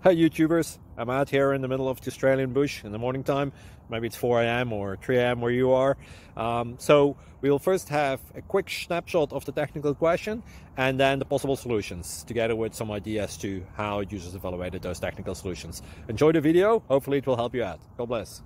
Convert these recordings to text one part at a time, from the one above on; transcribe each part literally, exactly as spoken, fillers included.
Hi YouTubers, I'm out here in the middle of the Australian bush in the morning time. Maybe it's four A M or three A M where you are. Um, so we'll first have a quick snapshot of the technical question and then the possible solutions, together with some ideas to how users evaluated those technical solutions. Enjoy the video, hopefully it will help you out. God bless.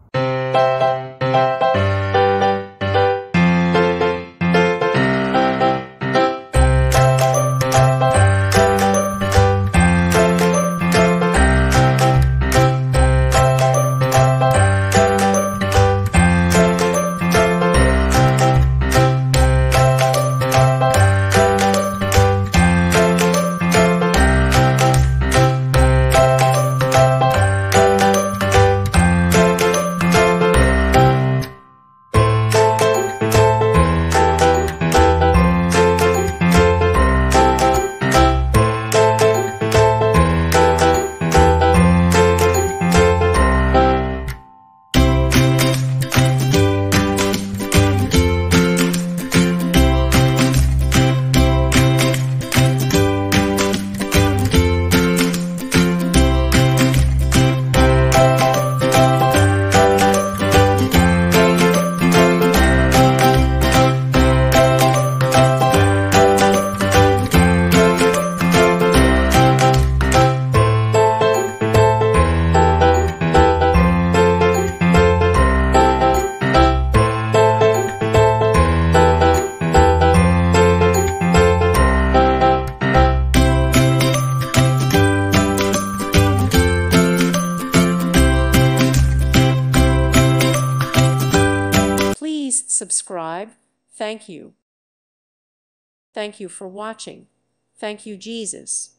Subscribe. Thank you. Thank you for watching. Thank you, Jesus.